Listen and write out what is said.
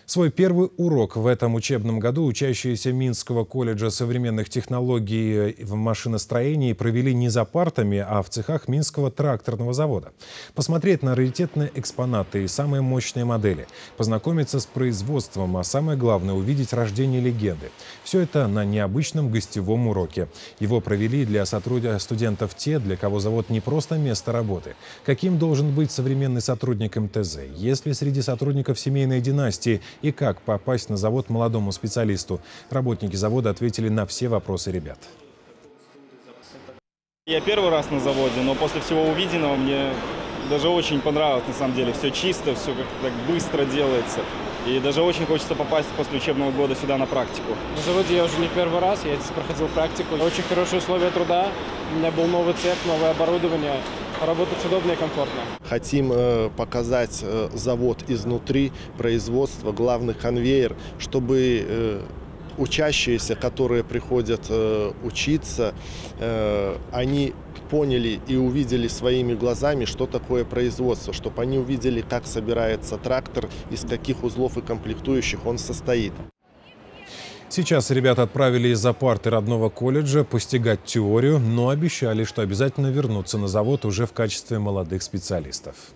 Свой первый урок в этом учебном году учащиеся Минского колледжа современных технологий в машиностроении провели не за партами, а в цехах Минского тракторного завода. Посмотреть на раритетные экспонаты и самые мощные модели, познакомиться с производством, а самое главное – увидеть рождение легенды. Все это на необычном гостевом уроке. Его провели для студентов те, для кого завод не просто место работы. Каким должен быть современный сотрудник МТЗ? Есть ли среди сотрудников семейной династии? И как попасть на завод молодому специалисту? Работники завода ответили на все вопросы ребят. Я первый раз на заводе, но после всего увиденного мне даже очень понравилось, на самом деле. Все чисто, все как-то так быстро делается. И даже очень хочется попасть после учебного года сюда на практику. На заводе я уже не первый раз, я здесь проходил практику. Очень хорошие условия труда, у меня был новый цех, новое оборудование. Работать удобно и комфортно. Хотим показать завод изнутри, производство, главный конвейер, чтобы учащиеся, которые приходят учиться, они поняли и увидели своими глазами, что такое производство, чтобы они увидели, как собирается трактор, из каких узлов и комплектующих он состоит. Сейчас ребята отправились за парты родного колледжа постигать теорию, но обещали, что обязательно вернутся на завод уже в качестве молодых специалистов.